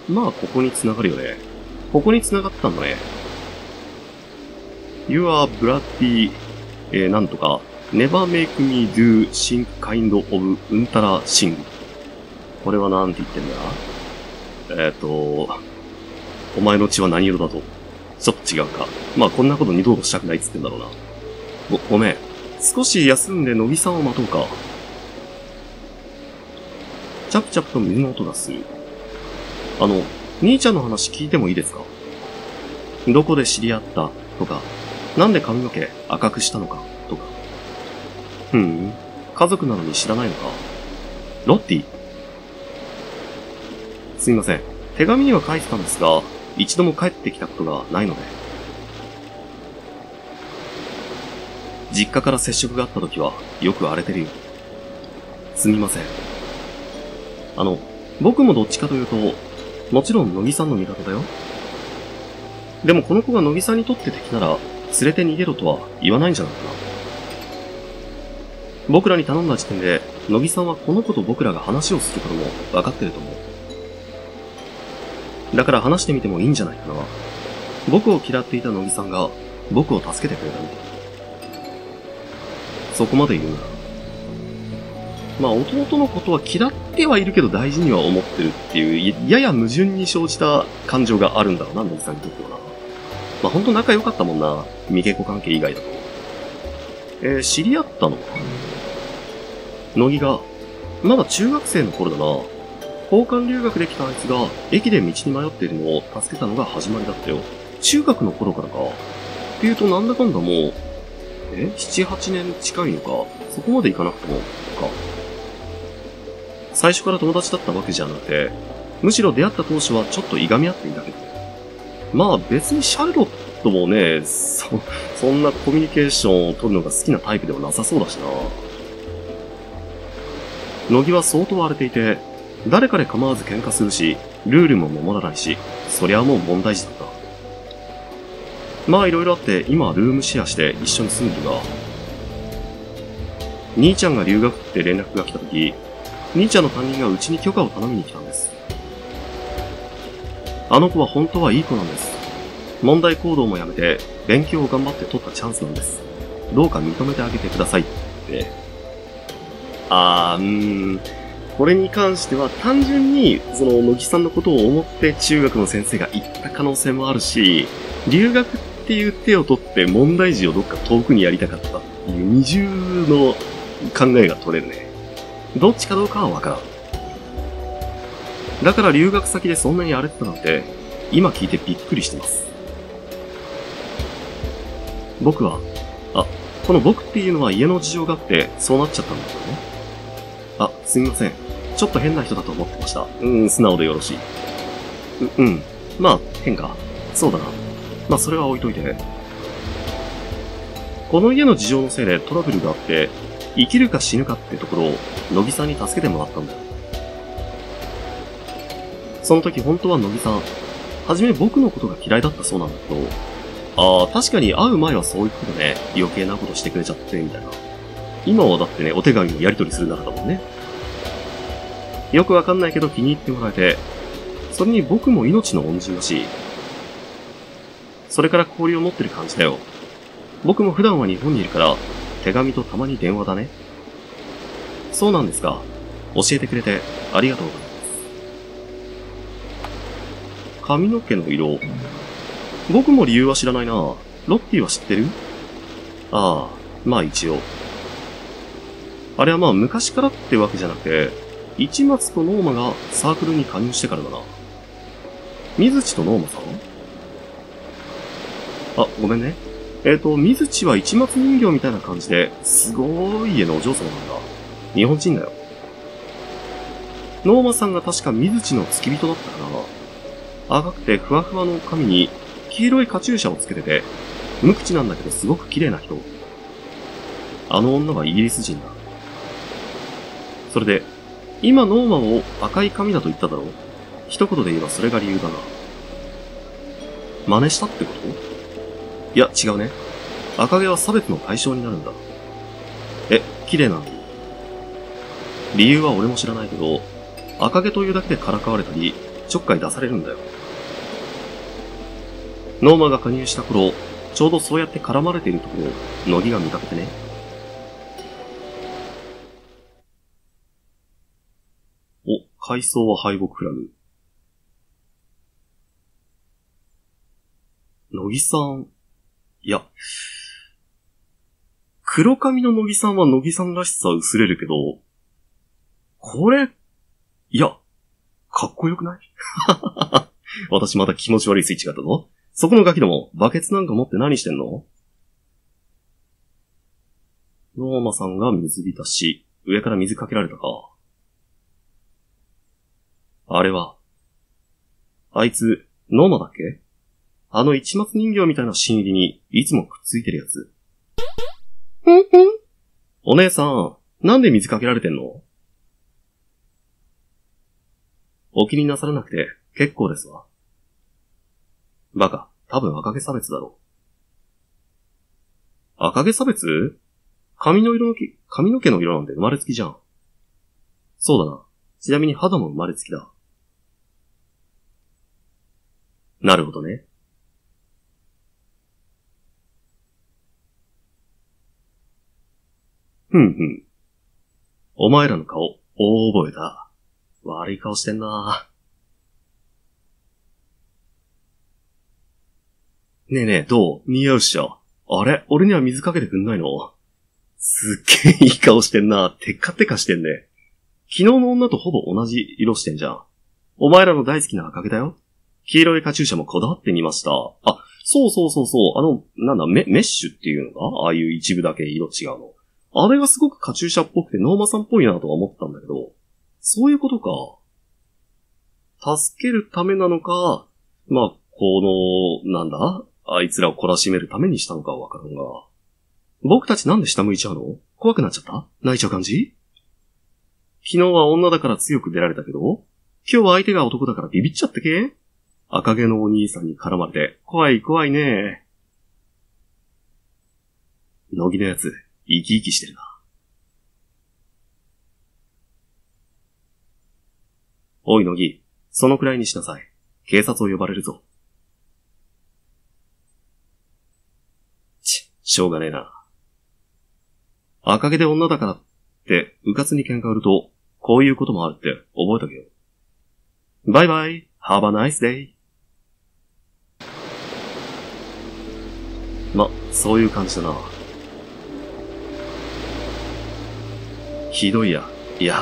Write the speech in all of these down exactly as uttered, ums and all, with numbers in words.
まあ、ここに繋がるよね。ここに繋がったんだね。You are bloody, えー、なんとか、never make me do some kind of うんたら sing。これはなんて言ってんだ？えっ、ー、と、お前の血は何色だと。ちょっと違うか。まあ、こんなこと二度としたくないっつってんだろうな。ご、ごめん。少し休んで乃木さんを待とうか。チャプチャプと水の音がする。あの、兄ちゃんの話聞いてもいいですか？どこで知り合ったとか、なんで髪の毛赤くしたのかとか。ふーん、家族なのに知らないのか。ロッティ？すみません。手紙には書いてたんですが、一度も帰ってきたことがないので。実家から接触があった時はよく荒れてるよ。すみません。あの、僕もどっちかというと、もちろん乃木さんの味方だよ。でもこの子が乃木さんにとって敵なら、連れて逃げろとは言わないんじゃないかな。僕らに頼んだ時点で、乃木さんはこの子と僕らが話をすることも分かってると思う。だから話してみてもいいんじゃないかな。僕を嫌っていた乃木さんが、僕を助けてくれたみたい。そこまで言うなら。まあ弟のことは嫌ってはいるけど大事には思ってるっていう、やや矛盾に生じた感情があるんだろうな、乃木さんにとってはな。まあほんと仲良かったもんな、三毛子関係以外だと。えー、知り合ったのは乃木が、まだ中学生の頃だな。交換留学できたあいつが、駅で道に迷っているのを助けたのが始まりだったよ。中学の頃からか。っていうとなんだかんだもう、え七八年近いのか。そこまでいかなくても、か。最初から友達だったわけじゃなくて、むしろ出会った当初はちょっといがみ合っていたけど。まあ別にシャルロットもね、そ、そんなコミュニケーションを取るのが好きなタイプではなさそうだしな。乃木は相当荒れていて、誰かで構わず喧嘩するし、ルールも守らないし、そりゃもう問題児だった。まあいろいろあって今はルームシェアして一緒に住んでるが、兄ちゃんが留学って連絡が来た時、兄ちゃんの担任がうちに許可を頼みに来たんです。あの子は本当はいい子なんです。問題行動もやめて勉強を頑張って取ったチャンスなんです。どうか認めてあげてくださいって。あー、うーん。これに関しては単純にその乃木さんのことを思って中学の先生が言った可能性もあるし、留学っていう手を取って問題児をどっか遠くにやりたかったっていう二重の考えが取れるね。どっちかどうかはわからん。だから留学先でそんなに荒れてたなんて今聞いてびっくりしてます。僕は、あ、この僕っていうのは家の事情があってそうなっちゃったんだけどね。あ、すみません。ちょっと変な人だと思ってました。うーん、素直でよろしい。う、うん。まあ、変か。そうだな。まあ、それは置いといて。この家の事情のせいでトラブルがあって、生きるか死ぬかってところを、乃木さんに助けてもらったんだよ。その時本当は乃木さん、はじめ僕のことが嫌いだったそうなんだけど、ああ、確かに会う前はそういうことでね、余計なことしてくれちゃって、みたいな。今はだってね、お手紙のやり取りする仲だもんね。よくわかんないけど気に入ってもらえて、それに僕も命の恩人だし、それから交流を持ってる感じだよ。僕も普段は日本にいるから、手紙とたまに電話だね。そうなんですか。教えてくれてありがとうございます。髪の毛の色。僕も理由は知らないな。ロッティは知ってる？ああ、まあ一応。あれはまあ昔からってわけじゃなくて、市松とノーマがサークルに加入してからだな。水地とノーマさん？あ、ごめんね。えっと、水地は市松人形みたいな感じで、すごい家のお嬢様なんだ。日本人だよ。ノーマさんが確か水地の付き人だったかな。赤くてふわふわの髪に黄色いカチューシャをつけてて、無口なんだけどすごく綺麗な人。あの女はイギリス人だ。それで、今ノーマンを赤い髪だと言っただろう？一言で言えばそれが理由だな。真似したってこと？いや、違うね。赤毛は差別の対象になるんだ。え、綺麗なの？理由は俺も知らないけど、赤毛というだけでからかわれたり、 ちょっかい出されるんだよ。ノーマが加入した頃、ちょうどそうやって絡まれているところを、乃木が見かけてね。お、階層は敗北フラグ。乃木さん、いや、黒髪の乃木さんは乃木さんらしさ薄れるけど、これ、いや、かっこよくない私また気持ち悪いスイッチがあったぞ。そこのガキども、バケツなんか持って何してんの？ノーマさんが水浸し、上から水かけられたか。あれは、あいつ、ノーマだっけ？あの市松人形みたいな新入りにいつもくっついてるやつ。ふんふん？お姉さん、なんで水かけられてんの？お気になさらなくて結構ですわ。バカ、多分赤毛差別だろう。赤毛差別？髪の色のき、髪の毛の色なんて生まれつきじゃん。そうだな。ちなみに肌も生まれつきだ。なるほどね。ふんふん。お前らの顔、大覚えだ。悪い顔してんな。ねえねえ、どう？似合うっしょ。あれ？俺には水かけてくんないの？すっげえいい顔してんな。テッカテカしてんね。昨日の女とほぼ同じ色してんじゃん。お前らの大好きな赤毛だよ。黄色いカチューシャもこだわってみました。あ、そうそうそうそう。あの、なんだ、メ、メッシュっていうのか？ああいう一部だけ色違うの。あれがすごくカチューシャっぽくてノーマさんっぽいなとは思ったんだけど、そういうことか。助けるためなのか、まあ、この、なんだ？あいつらを懲らしめるためにしたのかはわからんが。僕たちなんで下向いちゃうの？怖くなっちゃった？泣いちゃう感じ？昨日は女だから強く出られたけど、今日は相手が男だからビビっちゃってけ？赤毛のお兄さんに絡まれて、怖い怖いね。乃木のやつ、生き生きしてるな。おい乃木、そのくらいにしなさい。警察を呼ばれるぞ。ち、しょうがねえな。赤毛で女だからって、うかつに喧嘩売ると、こういうこともあるって覚えとけよ。バイバイ、have a nice day。ま、そういう感じだな。ひどいや。いや、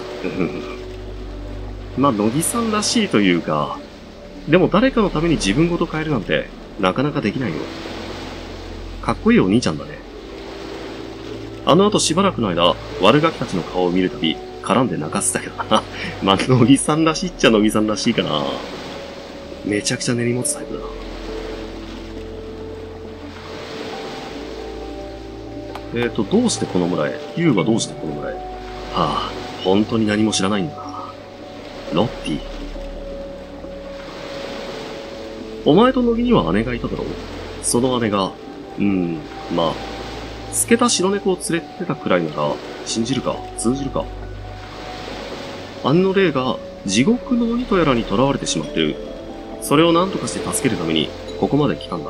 ま、乃木さんらしいというか、でも誰かのために自分ごと変えるなんて、なかなかできないよ。かっこいいお兄ちゃんだね。あの後しばらくの間、悪ガキたちの顔を見るたび、絡んで泣かせたけどな。まあ、乃木さんらしいっちゃ乃木さんらしいかな。めちゃくちゃ根に持つタイプだな。えーと、どうしてこの村へ？ユウはどうしてこの村へ？はあ、本当に何も知らないんだな。ロッティ。お前と乃木には姉がいただろう？その姉が、うーん、まあ、透けた白猫を連れてたくらいなら、信じるか、通じるか。姉の霊が地獄の鬼とやらに囚われてしまってる。それを何とかして助けるために、ここまで来たんだ。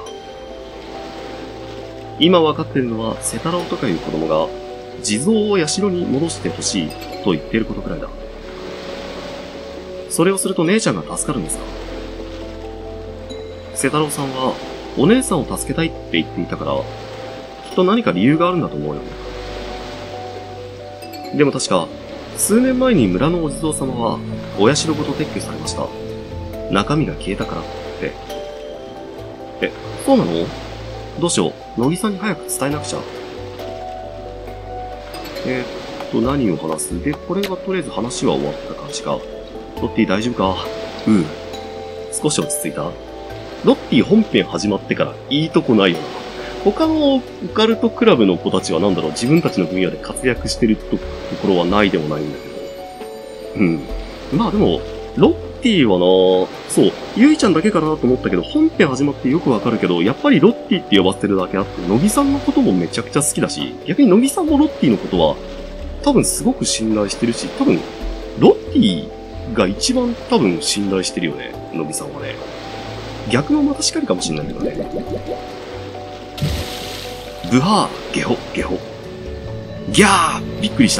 今わかってるのは、セタロウとかいう子供が、地蔵を社に戻してほしいと言っていることくらいだ。それをすると姉ちゃんが助かるんですか？セタロウさんは、お姉さんを助けたいって言っていたから、きっと何か理由があるんだと思うよ。でも確か、数年前に村のお地蔵様は、お社ごと撤去されました。中身が消えたからって。え、そうなの？どうしよう。乃木さんに早く伝えなくちゃ。えー、っと、何を話す？で、これはとりあえず話は終わった感じか。ロッティ大丈夫か？うん。少し落ち着いた？ロッティ本編始まってからいいとこないよな。他のオカルトクラブの子たちはなんだろう、自分たちの分野で活躍してると、ところはないでもないんだけど。うん。まあでも、ロッティはな、そう、ゆいちゃんだけかなと思ったけど、本編始まってよくわかるけど、やっぱりロッティって呼ばせてるだけあって、乃木さんのこともめちゃくちゃ好きだし、逆に乃木さんもロッティのことは、多分すごく信頼してるし、多分、ロッティが一番多分信頼してるよね。うのびさんはね。逆もまたしかりかもしんないけどね。ブハー、ゲホ、ゲホ。ギャー、びっくりした。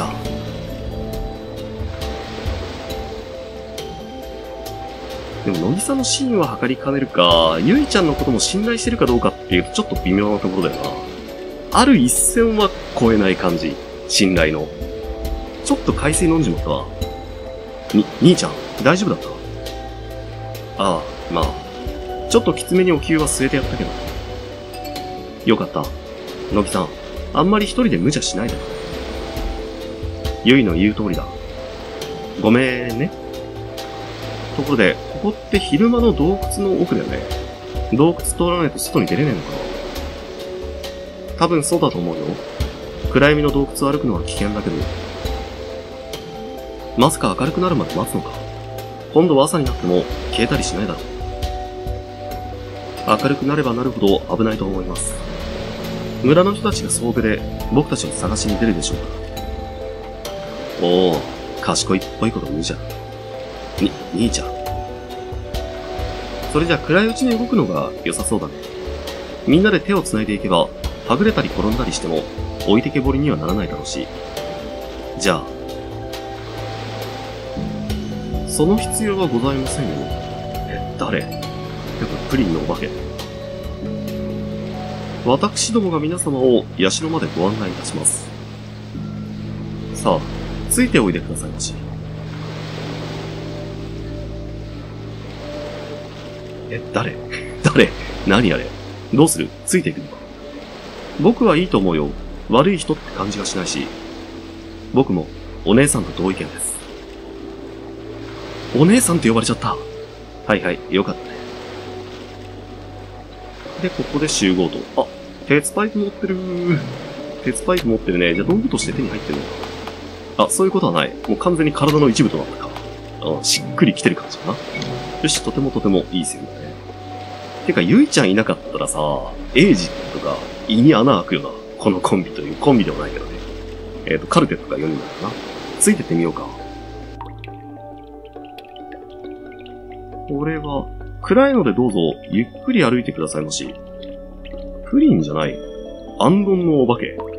でも、乃木さんの真意は測りかねるか、ゆいちゃんのことも信頼してるかどうかっていうとちょっと微妙なところだよな。ある一線は超えない感じ。信頼の。ちょっと海水飲んじまったわ。に、兄ちゃん、大丈夫だった？ああ、まあ。ちょっときつめにお灸は据えてやったけど。よかった。乃木さん、あんまり一人で無茶しないで。ゆいの言う通りだ。ごめんね。ところで、ここって昼間の洞窟の奥だよね。洞窟通らないと外に出れねえのかな？多分そうだと思うよ。暗闇の洞窟を歩くのは危険だけど。まさか明るくなるまで待つのか。今度は朝になっても消えたりしないだろう。明るくなればなるほど危ないと思います。村の人たちが総出で僕たちを探しに出るでしょうか。おお、賢いっぽいこと言うじゃん。に、兄ちゃん。それじゃ暗いうちに動くのが良さそうだね。みんなで手を繋いでいけば、はぐれたり転んだりしても置いてけぼりにはならないだろうし。じゃあ、その必要はございませんよ。え、誰？やっぱプリンのお化け。私どもが皆様を社までご案内いたします。さあ、ついておいでくださいまし。え、誰？誰？何あれ？どうする？ついていくのか？僕はいいと思うよ。悪い人って感じがしないし。僕もお姉さんと同意見です。お姉さんって呼ばれちゃった。はいはい、よかったね。で、ここで集合と。あ、鉄パイプ持ってる。鉄パイプ持ってるね。じゃあ道具として手に入ってるのか。あ、そういうことはない。もう完全に体の一部となったか。あ、しっくりきてる感じかな。よし、とてもとてもいい線だね。てか、ゆいちゃんいなかったらさ、エイジとか胃に穴開くよな。このコンビという、コンビではないけどね。えっと、カルテットがよにんだかな。ついてってみようか。これは、暗いのでどうぞ、ゆっくり歩いてくださいまし。プリンじゃない。アンドンのお化け。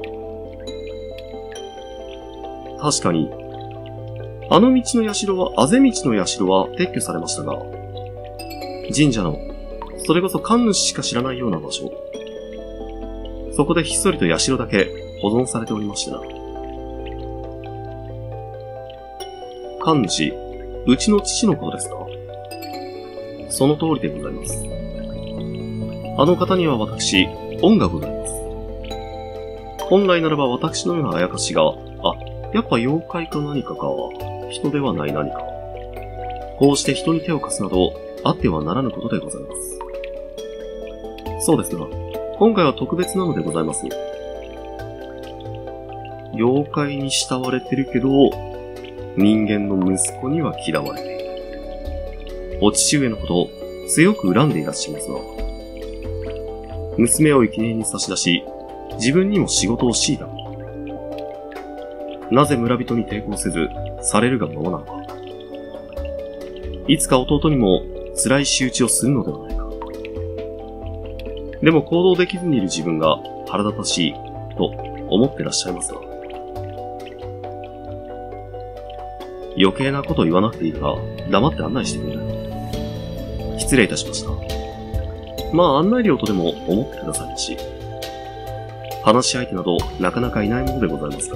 確かに、あの道の社は、あぜ道の社は撤去されましたが、神社の、それこそ神主しか知らないような場所。そこでひっそりと社だけ保存されておりましたな。神主、うちの父のことですか？その通りでございます。あの方には私、恩がございます。本来ならば私のようなあやかしが、あ、やっぱ妖怪か何かか、人ではない何か。こうして人に手を貸すなど、あってはならぬことでございます。そうですが、今回は特別なのでございます。妖怪に慕われてるけど、人間の息子には嫌われている。お父上のことを強く恨んでいらっしゃいますが、娘を生贄に差し出し、自分にも仕事を強いた。なぜ村人に抵抗せず、されるがままなのか。いつか弟にも辛い仕打ちをするのではないか。でも行動できずにいる自分が腹立たしい、と思ってらっしゃいますが。余計なこと言わなくていいから、黙って案内してくれる。失礼いたしました。まあ案内料とでも思ってくださいまし。話し相手などなかなかいないものでございますから。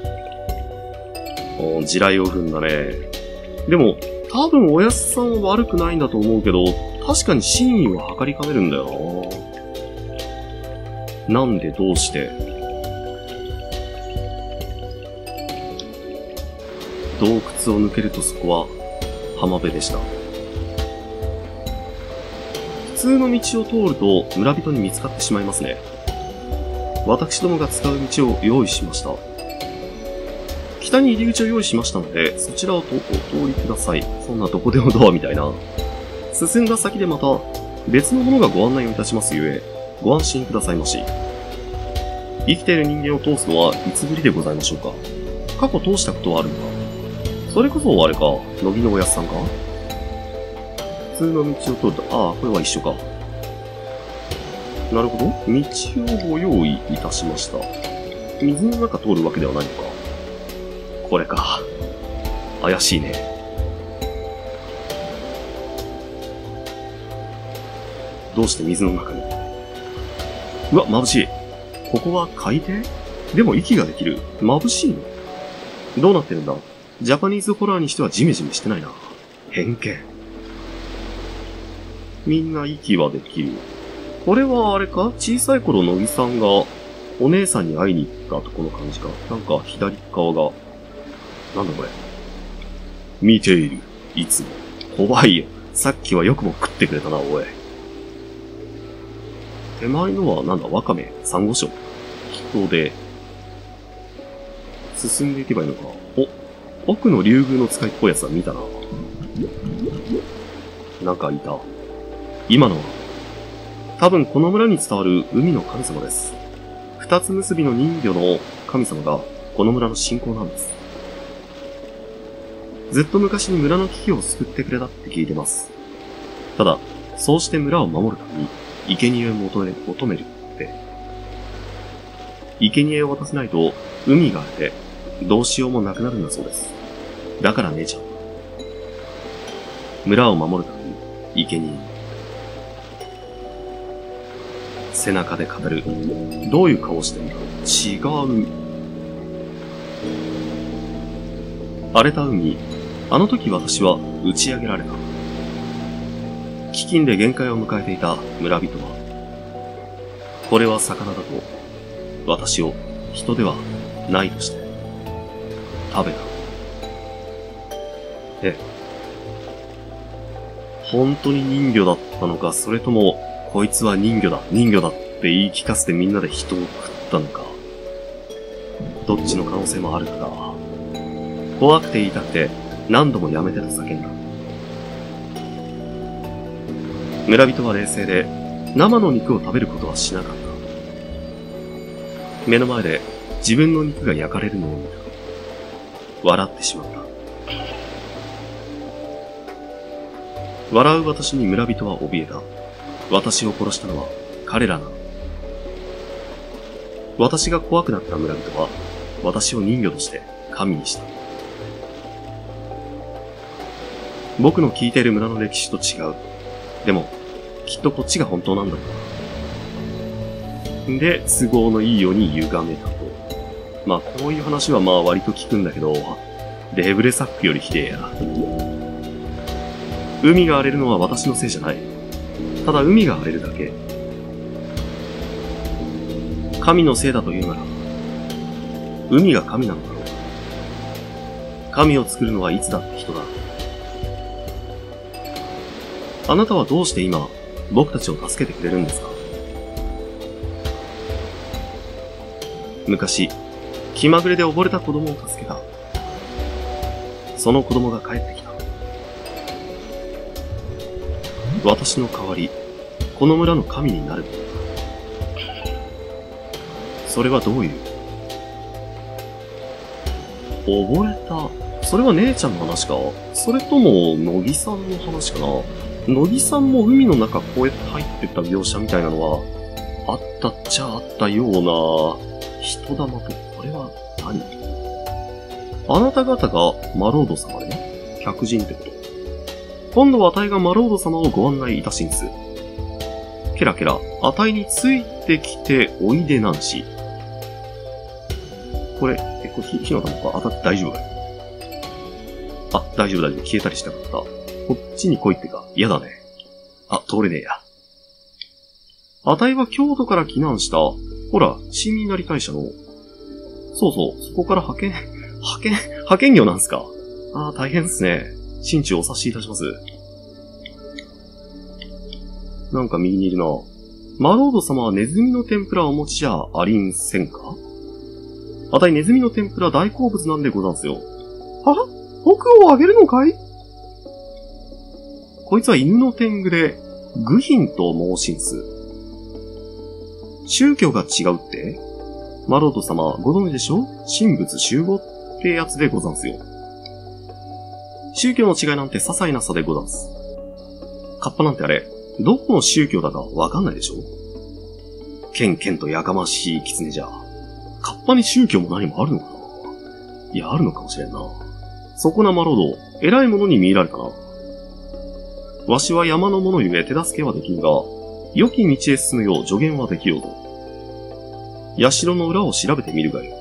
おー、地雷を踏んだね。でも、多分おやすさんは悪くないんだと思うけど、確かに真意は測りかねるんだよな。なんでどうして。洞窟を抜けるとそこは浜辺でした。普通の道を通ると村人に見つかってしまいますね。私どもが使う道を用意しました。北に入り口を用意しましたので、そちらをお通りください。そんなどこでもドアみたいな。進んだ先でまた別のものがご案内をいたしますゆえ、ご安心くださいまし。生きている人間を通すのはいつぶりでございましょうか。過去通したことはあるのか。それこそあれか、乃木のおやすさんか。 通の道を通ると、ああ、これは一緒か。なるほど。道をご用意いたしました。水の中通るわけではないのか。これか。怪しいね。どうして水の中に？うわ、眩しい。ここは海底？でも息ができる。眩しいの？どうなってるんだ？ジャパニーズホラーにしてはジメジメしてないな。偏見。みんな息はできる。これはあれか？小さい頃乃木さんがお姉さんに会いに行ったとこの感じか。なんか左側が。なんだこれ。見ている。いつも。怖いよ。さっきはよくも食ってくれたな、おい。手前のはなんだ、ワカメ、サンゴ礁。人で、進んでいけばいいのか。お、奥の竜宮の使いっぽいやつは見たな。なんかいた。今のは、多分この村に伝わる海の神様です。二つ結びの人魚の神様がこの村の信仰なんです。ずっと昔に村の危機を救ってくれたって聞いてます。ただ、そうして村を守るために、生贄を求める、求めるって。生贄を渡せないと、海が荒れて、どうしようもなくなるんだそうです。だから姉ちゃん。村を守るために、生贄。背中で語る。どういう顔してんだろう。違う。荒れた海。あの時私は打ち上げられた。飢饉で限界を迎えていた村人は、これは魚だと、私を人ではないとして、食べた。え、本当に人魚だったのか、それとも、こいつは人魚だ、人魚だって言い聞かせてみんなで人を食ったのか。どっちの可能性もあるから。怖くて言いたくて、何度もやめてと叫んだ。村人は冷静で、生の肉を食べることはしなかった。目の前で自分の肉が焼かれるのを見た。笑ってしまった。笑う私に村人は怯えた。私を殺したのは彼らなの。私が怖くなった村人は、私を人魚として神にした。僕の聞いている村の歴史と違う。でも、きっとこっちが本当なんだろうな。で、都合のいいように歪めたと。まあ、こういう話はまあ割と聞くんだけど、レブレサックよりひでえや。海が荒れるのは私のせいじゃない。ただ海が荒れるだけ。神のせいだというなら、海が神なのだろう。神を作るのはいつだって人だ。あなたはどうして今、僕たちを助けてくれるんですか？昔、気まぐれで溺れた子供を助けた。その子供が帰ってきた。私の代わり、この村の神になる。それはどういう？溺れた。それは姉ちゃんの話か？それとも、乃木さんの話かな？乃木さんも海の中こうやって入ってった描写みたいなのは、あったっちゃあったような、人玉と、これは何？あなた方がマロード様ね。客人ってこと。今度はあたいがマロード様をご案内いたしんす。ケラケラ、あたいについてきておいでなんし。これ、え、これ火、火の玉か当たって大丈夫？あ、大丈夫大丈夫。消えたりしなかった。こっちに来いってか。嫌だね。あ、通れねえや。あたいは京都から避難した。ほら、新民なり大社の。そうそう、そこから派遣、派遣、派遣業なんすか。ああ、大変っすね。心中お察しいたします。なんか右にいるな。マロード様はネズミの天ぷらをお持ちじゃありんせんか？あたいネズミの天ぷら大好物なんでござんすよ。は？僕をあげるのかい？こいつは犬の天狗で、愚品と申しんす。宗教が違うって？マロード様、ご存知でしょ？神仏集合ってやつでござんすよ。宗教の違いなんて些細な差でござんす。 カッパなんてあれ、どこの宗教だかわかんないでしょ？ケンケンとやかましい狐じゃ。カッパに宗教も何もあるのかな？いや、あるのかもしれんな。そこなまろど、偉いものに見入られたな。わしは山の者ゆえ手助けはできんが、良き道へ進むよう助言はできようぞ。社の裏を調べてみるがよ。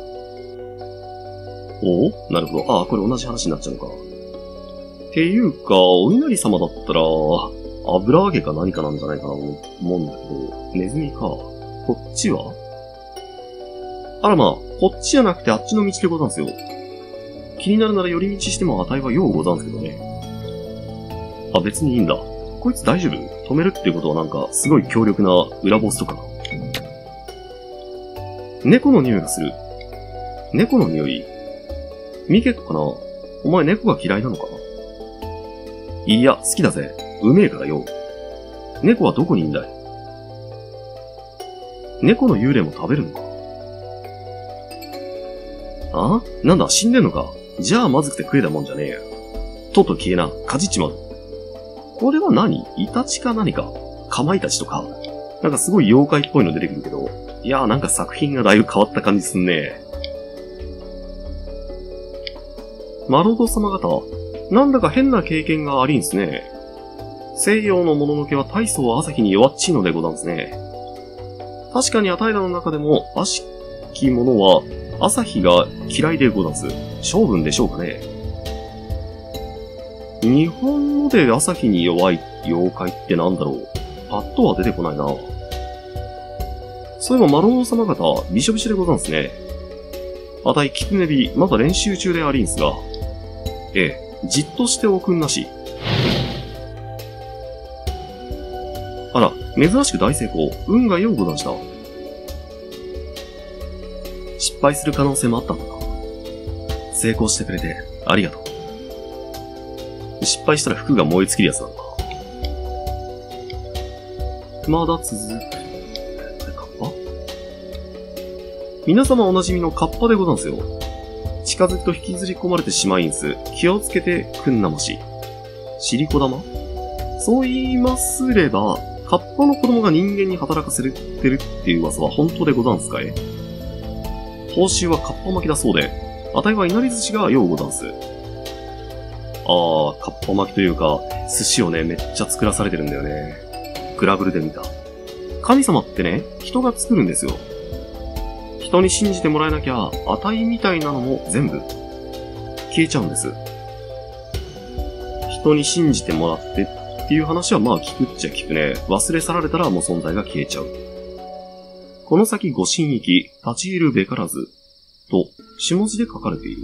おお、なるほど。ああ、これ同じ話になっちゃうのか。っていうか、お稲荷様だったら、油揚げか何かなんじゃないかなと思うんだけど、ネズミか。こっちは？あらまあ、こっちじゃなくてあっちの道でござんすよ。気になるなら寄り道しても値はようござんすけどね。あ、別にいいんだ。こいつ大丈夫？止めるってことはなんか、すごい強力な裏ボスとかな。猫の匂いがする。猫の匂い？ミケットかな？お前猫が嫌いなのか？いや、好きだぜ。うめえからよ。猫はどこにいんだい？猫の幽霊も食べるのか？あ？なんだ、死んでんのか？じゃあまずくて食えたもんじゃねえよ。とっと消えな、かじっちまう。これは何？イタチか何か？かまいたちとか。なんかすごい妖怪っぽいの出てくるけど、いやーなんか作品がだいぶ変わった感じすんね。マロド様方、なんだか変な経験がありんすね。西洋のもののけは大層朝日に弱っちいのでござんすね。確かにアタイらの中でも悪しき者は朝日が嫌いでござんす。性分でしょうかね。日本ので朝日に弱い妖怪ってなんだろう。パッとは出てこないな。そういえばマロド様方、びしょびしょでござんすね。あたいキツネビ、まだ練習中でありんすが。ええ、じっとしておくんなし。あら、珍しく大成功。運がようござんした。失敗する可能性もあったんだな。成功してくれて、ありがとう。失敗したら服が燃え尽きるやつなんだ。まだ続く。カッパ？皆様おなじみのカッパでござんすよ。近づくと引きずり込まれてしまいんす。気をつけて、くんなまし。シリコ玉？そう言いますれば、カッパの子供が人間に働かせてるっていう噂は本当でござんすかい？報酬はカッパ巻きだそうで、あたいはいなり寿司がようござんす。あー、カッパ巻きというか、寿司をね、めっちゃ作らされてるんだよね。グラブルで見た。神様ってね、人が作るんですよ。人に信じてもらえなきゃ、あたいみたいなのも全部、消えちゃうんです。人に信じてもらってっていう話はまあ聞くっちゃ聞くね。忘れ去られたらもう存在が消えちゃう。この先ご神域、立ち入るべからず、と、下字で書かれている。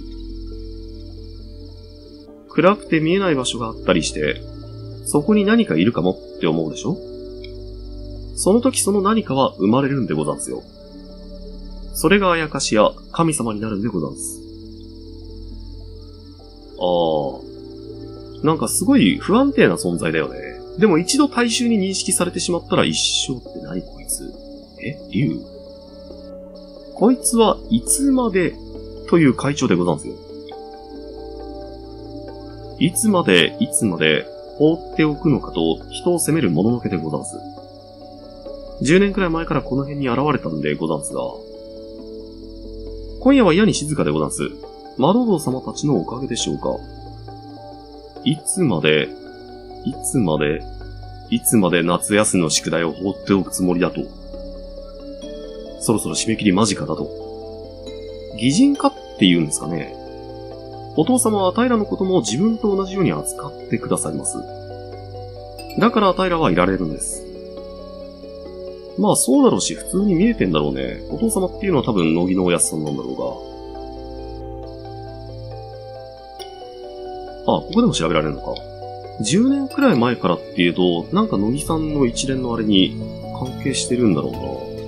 暗くて見えない場所があったりして、そこに何かいるかもって思うでしょ？その時その何かは生まれるんでござんすよ。それがあやかしや神様になるんでござんす。あー。なんかすごい不安定な存在だよね。でも一度大衆に認識されてしまったら一生って何こいつ？え？竜？こいつはいつまでという会長でござんすよ。いつまでいつまで放っておくのかと人を責めるもののけでござんす。じゅうねんくらい前からこの辺に現れたんでござんすが、今夜は嫌に静かでござんす。マロド様たちのおかげでしょうか。いつまで、いつまで、いつまで夏休みの宿題を放っておくつもりだと。そろそろ締め切り間近だと。擬人化って言うんですかね。お父様はあたいらのことも自分と同じように扱ってくださいます。だからあたいらはいられるんです。まあそうだろうし、普通に見えてんだろうね。お父様っていうのは多分乃木のおやすさんなんだろうが。あ、ここでも調べられるのか。じゅうねんくらい前からっていうと、なんか乃木さんの一連のあれに関係してるんだろうな。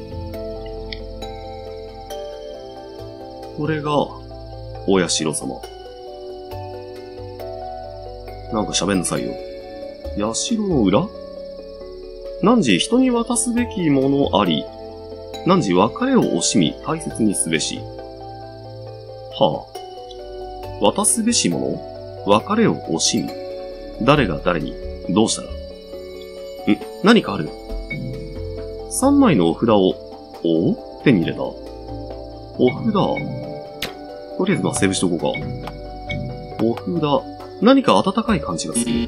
これが、おやしろ様。なんか喋んなさいよ。社の裏？汝人に渡すべきものあり。汝別れを惜しみ大切にすべし。はあ。渡すべしもの？別れを惜しみ。誰が誰に？どうしたら？ 何かある？三枚のお札を、お手に入れた。お札。とりあえずまあセーブしとこうか。お札。何か温かい感じがする。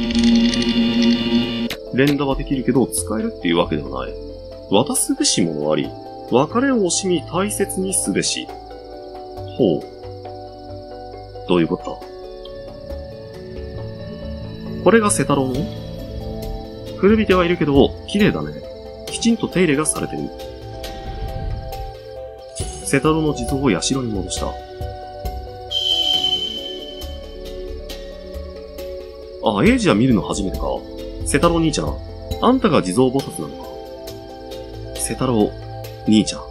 連打はできるけど使えるっていうわけではない。渡すべしものあり。別れを惜しみ大切にすべし。ほう。どういうことだ？これがセタロウの？古びてはいるけど、綺麗だね。きちんと手入れがされてる。セタロウの地蔵を社に戻した。あ、エイジは見るの初めてか。セタロウ兄ちゃん、あんたが地蔵菩薩なのか。セタロウ、兄ちゃん。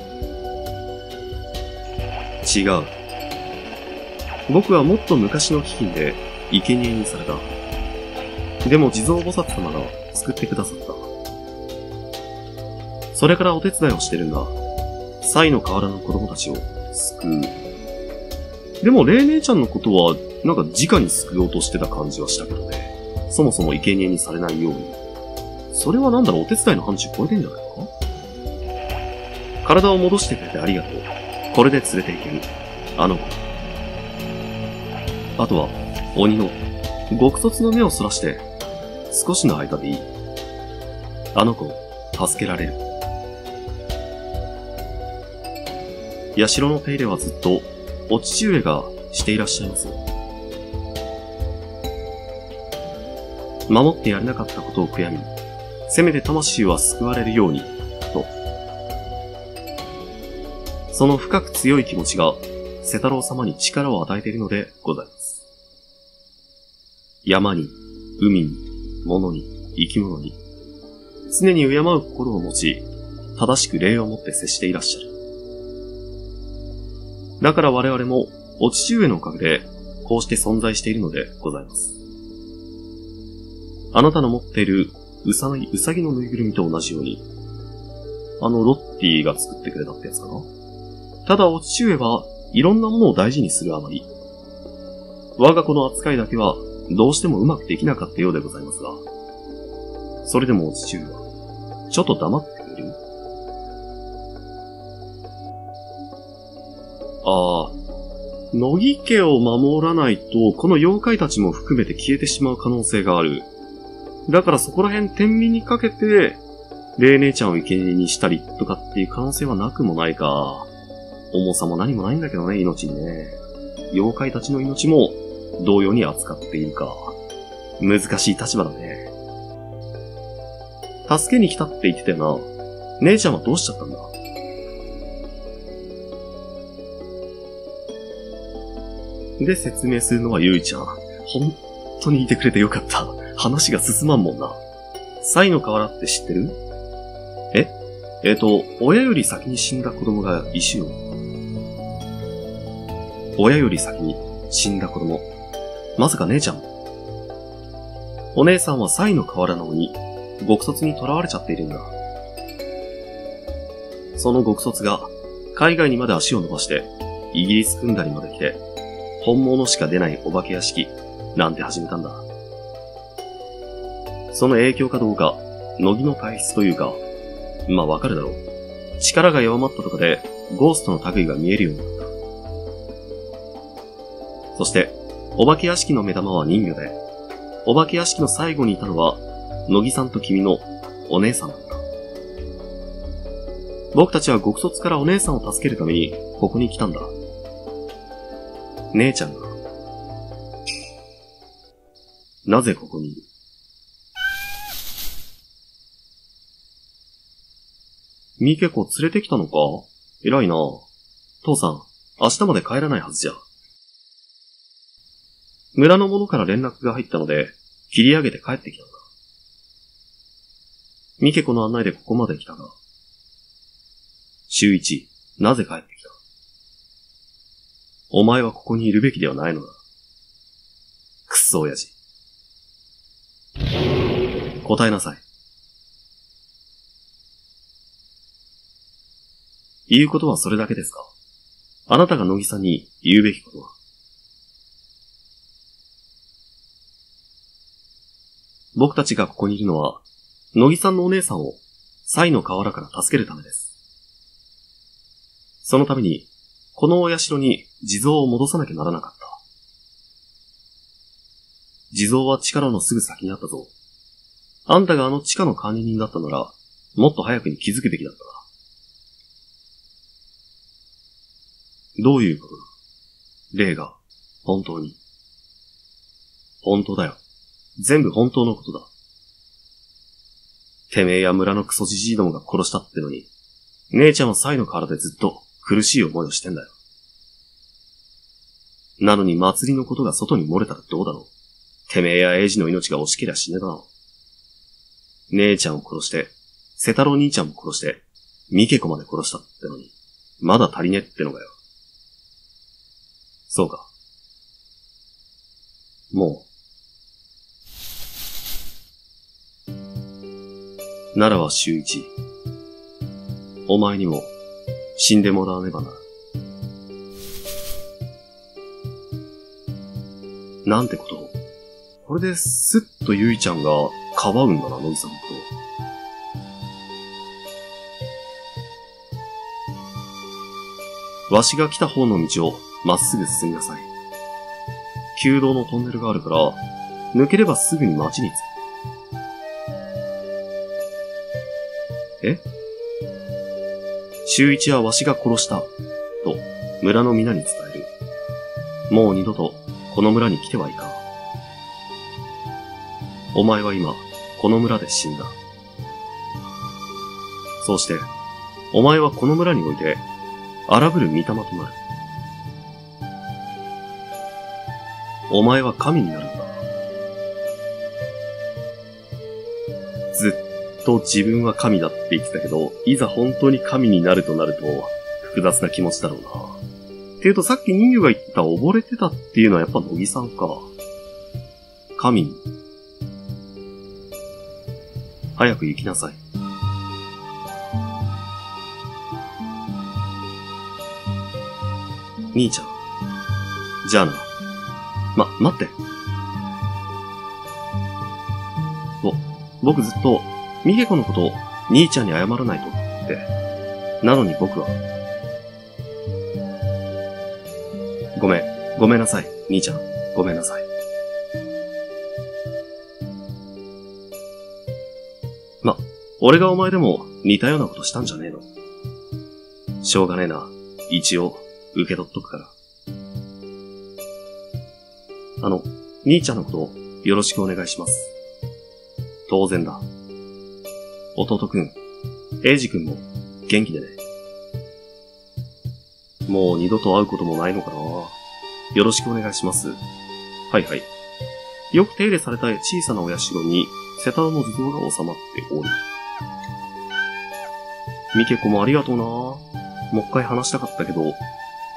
違う。僕はもっと昔の飢饉で生贄にされた。でも地蔵菩薩様が救ってくださった。それからお手伝いをしてるんだ。サイの河原の子供たちを救う。でもレイ姉ちゃんのことはなんか直に救おうとしてた感じはしたけどね。そもそも生贄にされないように。それはなんだろう、お手伝いの範疇超えてんじゃないか？体を戻してくれてありがとう。これで連れて行ける。あの子。あとは、鬼の、極卒の目をそらして、少しの間でいい。あの子を助けられる。社の手入れはずっと、お父上がしていらっしゃいます。守ってやれなかったことを悔やみ、せめて魂は救われるように、と。その深く強い気持ちが、セタロウ様に力を与えているのでございます。山に、海に、物に、生き物に、常に敬う心を持ち、正しく礼をもって接していらっしゃる。だから我々も、お父上のおかげで、こうして存在しているのでございます。あなたの持っている、うさぎ、うさぎのぬいぐるみと同じように、あのロッティが作ってくれたってやつかな。ただお父上はいろんなものを大事にするあまり、我が子の扱いだけはどうしてもうまくできなかったようでございますが、それでもお父上は、ちょっと黙ってくれる？ああ、乃木家を守らないと、この妖怪たちも含めて消えてしまう可能性がある。だからそこら辺天秤にかけて、レイ姉ちゃんを生贄にしたりとかっていう可能性はなくもないか。重さも何もないんだけどね、命にね。妖怪たちの命も同様に扱っているか。難しい立場だね。助けに来たって言ってたよな。姉ちゃんはどうしちゃったんだ？で説明するのはゆいちゃん。本当にいてくれてよかった。話が進まんもんな。サイの河原って知ってる？ええっと、親より先に死んだ子供が石を。親より先に死んだ子供。まさか姉ちゃん？お姉さんはサイの河原の鬼、極卒に囚われちゃっているんだ。その極卒が海外にまで足を伸ばして、イギリス組んだりまで来て、本物しか出ないお化け屋敷なんて始めたんだ。その影響かどうか、乃木の体質というか、まあわかるだろう。力が弱まったとかで、ゴーストの類が見えるようになった。そして、お化け屋敷の目玉は人魚で、お化け屋敷の最後にいたのは、乃木さんと君のお姉さんだった。僕たちは極卒からお姉さんを助けるために、ここに来たんだ。姉ちゃんが、なぜここにいる？ミケコ連れてきたのか？偉いな。父さん、明日まで帰らないはずじゃ。村の者から連絡が入ったので、切り上げて帰ってきたんだ。ミケコの案内でここまで来たが、周一、なぜ帰ってきた？お前はここにいるべきではないのだ。くっそ親父。答えなさい。言うことはそれだけですか？あなたが乃木さんに言うべきことは？僕たちがここにいるのは乃木さんのお姉さんを、サイの河原から助けるためです。そのために、このお社に地蔵を戻さなきゃならなかった。地蔵は地下牢のすぐ先にあったぞ。あんたがあの地下の管理人だったなら、もっと早くに気づくべきだったな。どういうことだ？霊が、本当に。本当だよ。全部本当のことだ。てめえや村のクソじじいどもが殺したってのに、姉ちゃんはサイの河原でずっと苦しい思いをしてんだよ。なのに祭りのことが外に漏れたらどうだろう。てめえやエイジの命が惜しけりゃ死ねだな。姉ちゃんを殺して、セ太郎兄ちゃんも殺して、ミケコまで殺したってのに、まだ足りねえってのかよ。そうか。もう。ならば周一。お前にも死んでもらわねばな。なんてことを。これでスッとゆいちゃんがかばうんだな、乃木さんのこと。わしが来た方の道をまっすぐ進みなさい。旧道のトンネルがあるから、抜ければすぐに町に着く。え？周一はわしが殺した、と村の皆に伝える。もう二度とこの村に来てはいかん。お前は今、この村で死んだ。そうして、お前はこの村において、荒ぶる御霊となる。お前は神になるんだ。ずっと自分は神だって言ってたけど、いざ本当に神になるとなると、複雑な気持ちだろうな。っていうとさっき人魚が言った溺れてたっていうのはやっぱ乃木さんか。神に。早く行きなさい。兄ちゃん。じゃあな。ま、待って。ぼ、僕ずっと、ミケコのことを兄ちゃんに謝らないとって。なのに僕は。ごめん、ごめんなさい、兄ちゃん。ごめんなさい。ま、俺がお前でも似たようなことしたんじゃねえの。しょうがねえな。一応、受け取っとくから。あの、兄ちゃんのことよろしくお願いします。当然だ。弟くん、エイジくんも元気でね。もう二度と会うこともないのかな。よろしくお願いします。はいはい。よく手入れされた小さなお社に、セタロの地蔵が収まっておる。ミケコもありがとうな。もう一回話したかったけど、よ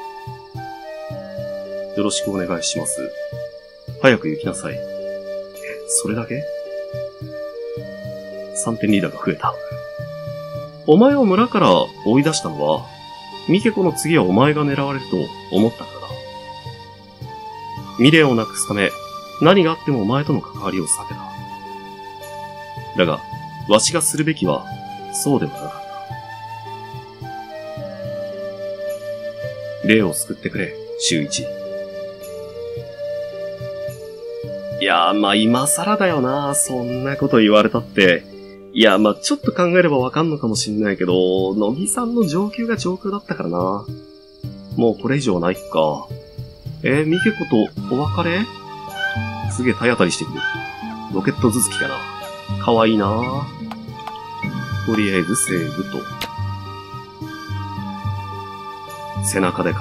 ろしくお願いします。早く行きなさい。え、それだけ？ さんてんリーダーが増えた。お前を村から追い出したのは、ミケコの次はお前が狙われると思ったからだ。未練をなくすため、何があってもお前との関わりを避けた。だが、わしがするべきは、そうではなかった。霊を救ってくれ、周一。いやー、まあ今更だよな、そんなこと言われたって。いや、まあちょっと考えればわかんのかもしんないけど、乃木さんの上級が上級だったからな。もうこれ以上ないか。えー、ミケコとお別れ？すげえ体当たりしてくる。ロケット頭突きかな。かわいいな。とりあえずセーブと。背中で語る。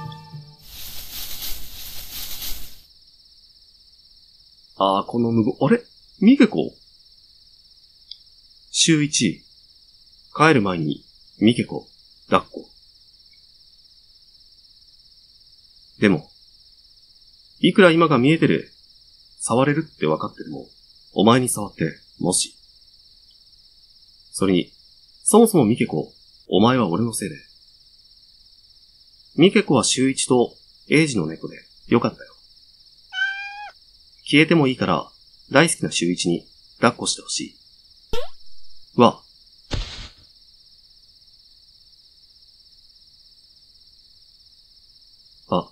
あー、この無言、あれ？ミケコ？週一、帰る前に、ミケコ、抱っこ。でも、いくら今が見えてる、触れるって分かってても、お前に触って、もし。それに、そもそもミケコ、お前は俺のせいで。ミケコは週一と、エイジの猫で、よかったよ。消えてもいいから、大好きな週一に、抱っこしてほしい。 わ。あ。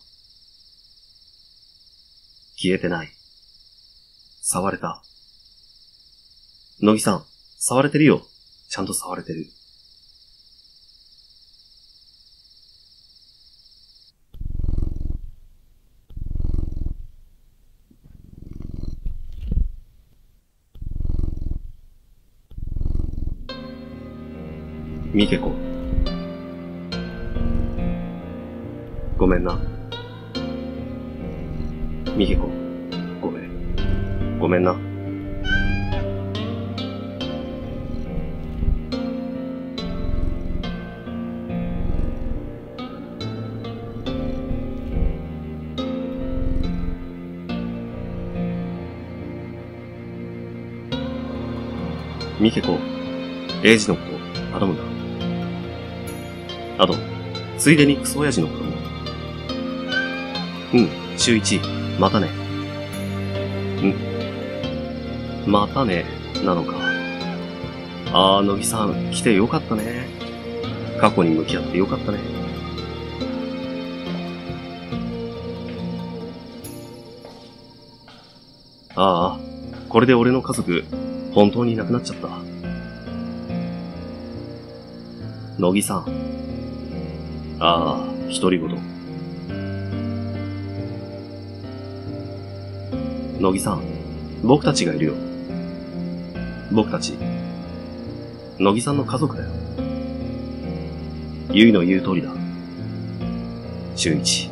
消えてない。触れた。乃木さん、触れてるよ。ちゃんと触れてる。ミケコ。ごめんな。ミケコ。ごめん。ごめんな。ミケコ、エイジのこと頼むんだ。あと、ついでにクソ親父のことも。うん、週一、またね。んまたね、なのか。あー、乃木さん、来てよかったね。過去に向き合ってよかったね。ああ、これで俺の家族、本当にいなくなっちゃった。乃木さん。ああ、独り言。乃木さん、僕たちがいるよ。僕たち、乃木さんの家族だよ。ゆいの言う通りだ。俊一。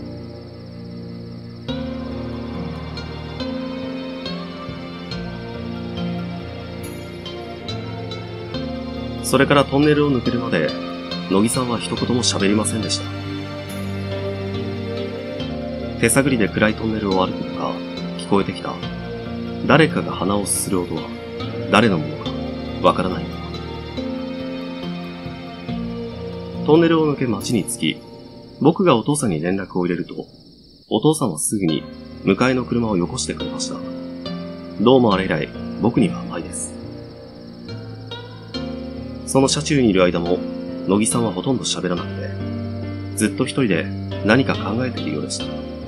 それからトンネルを抜けるまで、乃木さんは一言も喋りませんでした。手探りで暗いトンネルを歩く中、聞こえてきた。誰かが鼻をすする音は、誰のものか、わからない。トンネルを抜け街に着き、僕がお父さんに連絡を入れると、お父さんはすぐに迎えの車をよこしてくれました。どうもあれ以来、僕には甘いです。その車中にいる間も、乃木さんはほとんど喋らなくて、ずっと一人で何か考えているようでした。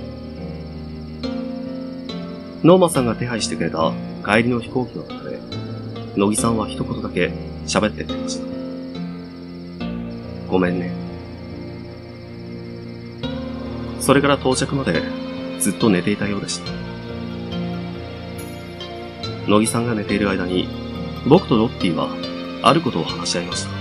ノーマさんが手配してくれた帰りの飛行機の中で、乃木さんは一言だけ喋ってくれました。ごめんね。それから到着までずっと寝ていたようでした。乃木さんが寝ている間に、僕とロッティはあることを話し合いました。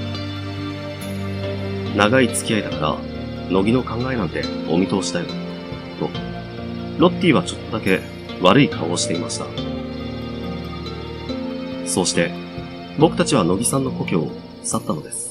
長い付き合いだから、乃木の考えなんてお見通しだよ。と、ロッティはちょっとだけ悪い顔をしていました。そうして、僕たちは乃木さんの故郷を去ったのです。